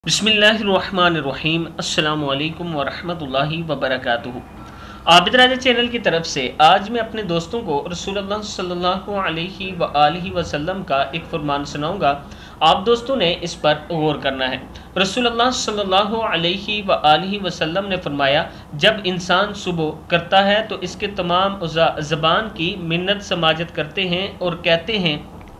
बिस्मिल्लाहिर्रहमानिर्रहीम। अस्सलामु अलैकुम वरहमतुल्लाहि वबरकातुहू। आबिद राजा चैनल की तरफ से आज मैं अपने दोस्तों को रसूलुल्लाह सल्लल्लाहु अलैहि वसल्लम का एक फरमान सुनाऊंगा। आप दोस्तों ने इस पर गौर करना है। रसूलुल्लाह सल्लल्लाहु अलैहि वसल्लम ने फरमाया, जब इंसान सुबह करता है तो इसके तमाम उज़ा ज़बान की मिन्नत समाजत करते हैं और कहते हैं,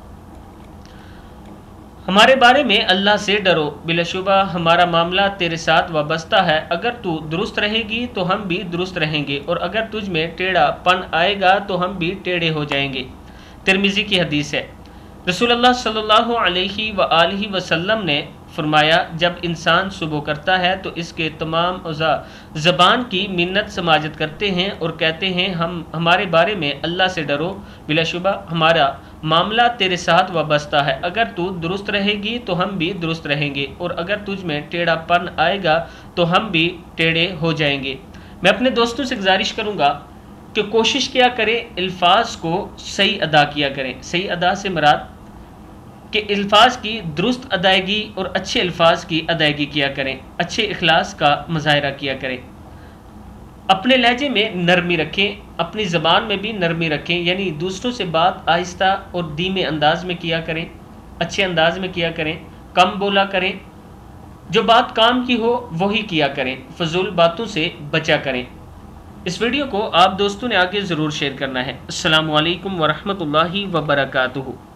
हमारे बारे में अल्लाह से डरो, बिलाशुबा हमारा मामला तेरे साथ वाबस्ता है। अगर तू दुरुस्त रहेगी तो हम भी दुरुस्त रहेंगे, और अगर तुझ में टेढ़ापन आएगा तो हम भी टेढ़े हो जाएंगे। तिरमिज़ी की हदीस है। रसूलुल्लाह सल्लल्लाहु अलैहि वसल्लम ने फरमाया, जब इंसान सुबह करता है तो इसके तमाम उज़ा ज़बान की मिन्नत समाजत करते हैं और कहते हैं, हमारे बारे में अल्लाह से डरो, बिलाशुबा हमारा मामला तेरे साथ वाबस्ता है। अगर तू दुरुस्त रहेगी तो हम भी दुरुस्त रहेंगे, और अगर तुझ में टेढ़ापन आएगा तो हम भी टेढ़े हो जाएंगे। मैं अपने दोस्तों से गुजारिश करूँगा कि कोशिश किया करें अल्फाज को सही अदा किया करें। सही अदा से मुराद कि अल्फाज की दुरुस्त अदायगी और अच्छे अल्फाज की अदायगी किया करें, अच्छे इखलास का मुजाहरा किया करें। अपने लहजे में नरमी रखें, अपनी ज़बान में भी नरमी रखें, यानी दूसरों से बात आहिस्ता और धीमे अंदाज में किया करें, अच्छे अंदाज में किया करें, कम बोला करें, जो बात काम की हो वही किया करें, फजूल बातों से बचा करें। इस वीडियो को आप दोस्तों ने आगे ज़रूर शेयर करना है। अस्सलामु अलैकुम वरहमतुल्लाहि वबरकातुहू।